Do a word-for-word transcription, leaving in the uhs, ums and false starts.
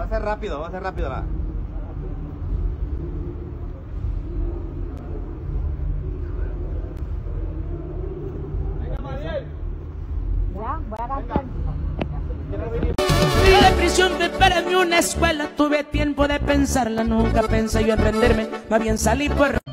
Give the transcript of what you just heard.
a ser rápido, va a ser rápido la... Ya, voy a cantar. La prisión que para mí una escuela, tuve tiempo de pensarla, nunca pensé yo en rendirme, más bien salí por...